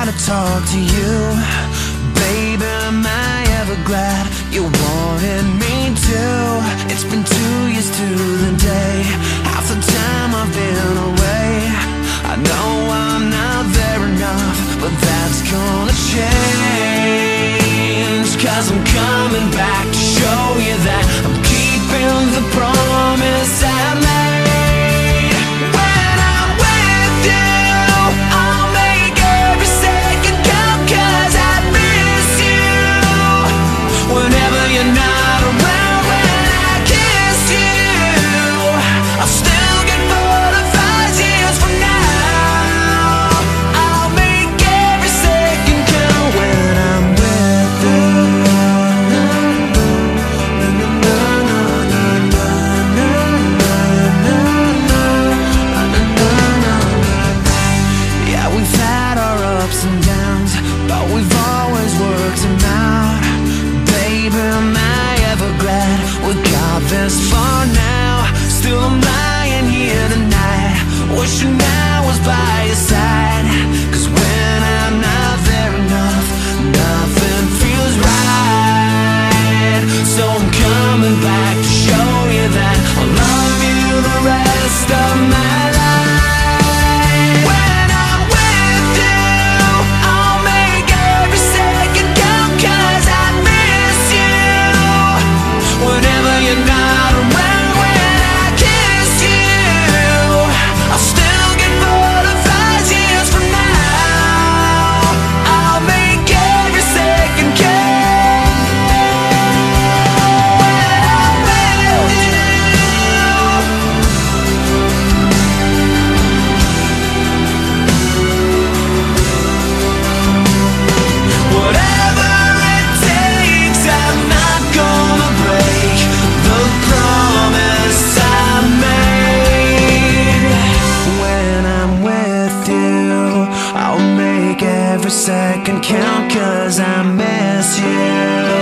gotta talk to you. Baby, am I ever glad you wanted me to? It's been 2 years to the day, half the time I've been away. I know I'm not there enough, but that's gonna change. 'Cause I'm coming back to show you that I'm keeping the promise I made. When I'm with you, I'll make every second count, 'cause I miss you. Whenever you're not around, when I kiss you, I'll still get butterflies years from now. I'll make every second count when I'm with you. Yeah, we've had our ups and downs, but we've always worked them out. Baby, am I ever glad we got this far now? Still I'm lying here tonight, wishing I was by your side. 'Cause when I'm not there enough, nothing feels right. So I'm coming back to show you that I'll love you the rest of my life. When I'm with you, I'll make every second count, 'cause I miss you. Whenever you're not around, when I kiss you, I'll still get butterflies years from now. I'll make every second count when I'm with you. Whatever it takes, I'm not gonna break the promise I made. When I'm with you, I'll make every second count, 'cause I miss you.